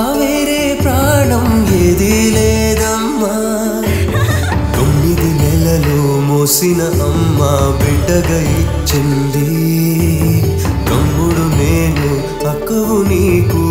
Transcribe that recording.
వేరే ప్రాణం ఏదీ లేదమ్మా 9 నెలలు మోసిన అమ్మ బిడ్డగా ఇచ్చింది తమ్ముడు నేను అక్కవు నీకు